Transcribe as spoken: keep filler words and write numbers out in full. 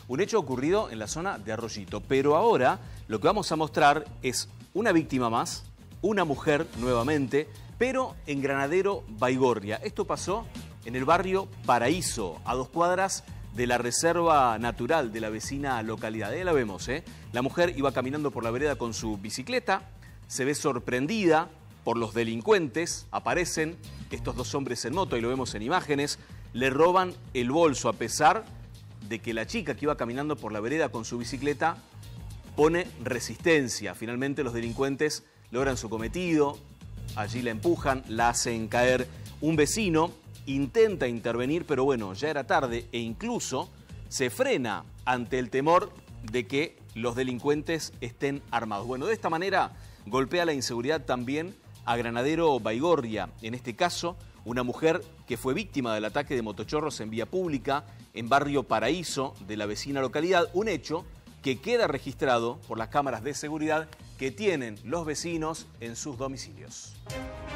Un hecho ocurrido en la zona de Arroyito. Pero ahora lo que vamos a mostrar es una víctima más, una mujer nuevamente, pero en Granadero Baigorria. Esto pasó en el barrio Paraíso, a dos cuadras de la reserva natural de la vecina localidad. Ahí la vemos, ¿eh? La mujer iba caminando por la vereda con su bicicleta, se ve sorprendida por los delincuentes, aparecen estos dos hombres en moto, y lo vemos en imágenes, le roban el bolso a pesar de que la chica que iba caminando por la vereda con su bicicleta pone resistencia. Finalmente los delincuentes logran su cometido, allí la empujan, la hacen caer. Un vecino intenta intervenir, pero bueno, ya era tarde e incluso se frena ante el temor de que los delincuentes estén armados. Bueno, de esta manera golpea la inseguridad también a Granadero Baigorria. En este caso, una mujer que fue víctima del ataque de motochorros en vía pública en barrio Paraíso de la vecina localidad. Un hecho que queda registrado por las cámaras de seguridad que tienen los vecinos en sus domicilios.